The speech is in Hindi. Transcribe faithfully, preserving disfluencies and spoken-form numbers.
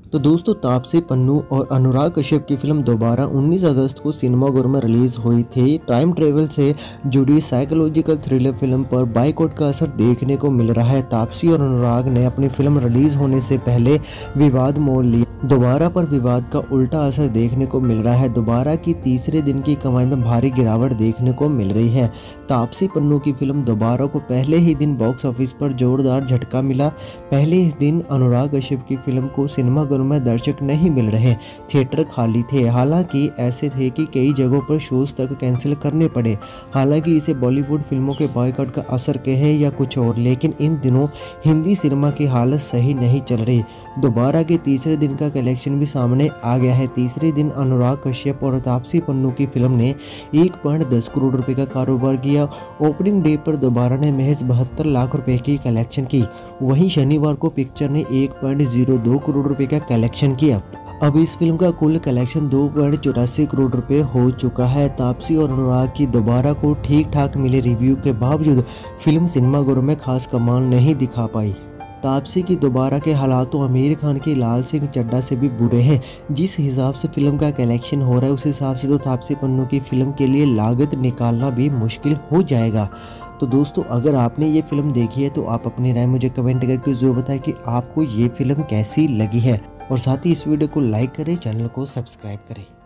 तो दोस्तों तापसी पन्नू और अनुराग कश्यप की फिल्म दोबारा उन्नीस अगस्त को सिनेमाघर में रिलीज हुई थी। टाइम ट्रेवल से जुड़ी साइकोलॉजिकल थ्रिलर फिल्म पर बाइकआउट का असर देखने को मिल रहा है। तापसी और अनुराग ने अपनी फिल्म रिलीज होने से पहले विवाद मोल लिया। दोबारा पर विवाद का उल्टा असर देखने को मिल रहा है। दोबारा की तीसरे दिन की कमाई में भारी गिरावट देखने को मिल रही है। तापसी पन्नू की फिल्म दोबारा को पहले ही दिन बॉक्स ऑफिस पर जोरदार झटका मिला। पहले ही दिन अनुराग कश्यप की फिल्म को सिनेमाघर में दर्शक नहीं मिल रहे, थिएटर खाली थे। हालांकि ऐसे थे कि कई जगहों पर शोज तक कैंसिल करने पड़े। हालांकि इसे बॉलीवुड फिल्मों के बॉयकॉट का असर कहे या कुछ और, लेकिन इन दिनों हिंदी सिनेमा की हालत सही नहीं चल रही। दोबारा के तीसरे दिन का कलेक्शन भी सामने आ गया है। तीसरे दिन अनुराग कश्यप और तापसी पन्नू की फिल्म ने एक पॉइंट दस करोड़ रुपए का कारोबार किया। ओपनिंग डे पर दोबारा ने महज बहत्तर लाख रुपए की कलेक्शन की। वहीं शनिवार को पिक्चर ने एक पॉइंट जीरो दो करोड़ रुपए का कलेक्शन किया। अब इस फिल्म का कुल कलेक्शन दो पॉइंट चौरासी करोड़ रुपए हो चुका है। तापसी और अनुराग की दोबारा को ठीक ठाक मिले रिव्यू के बावजूद फिल्म सिनेमाघरों में खास कमाल नहीं दिखा पाई। तापसी की दोबारा के हालात तो आमिर खान की लाल सिंह चड्ढा से भी बुरे हैं। जिस हिसाब से फिल्म का कलेक्शन हो रहा है उस हिसाब से तो तापसी पन्नू की फिल्म के लिए लागत निकालना भी मुश्किल हो जाएगा। तो दोस्तों अगर आपने ये फिल्म देखी है तो आप अपनी राय मुझे कमेंट करके ज़रूर बताएं कि आपको ये फिल्म कैसी लगी है, और साथ ही इस वीडियो को लाइक करें, चैनल को सब्सक्राइब करें।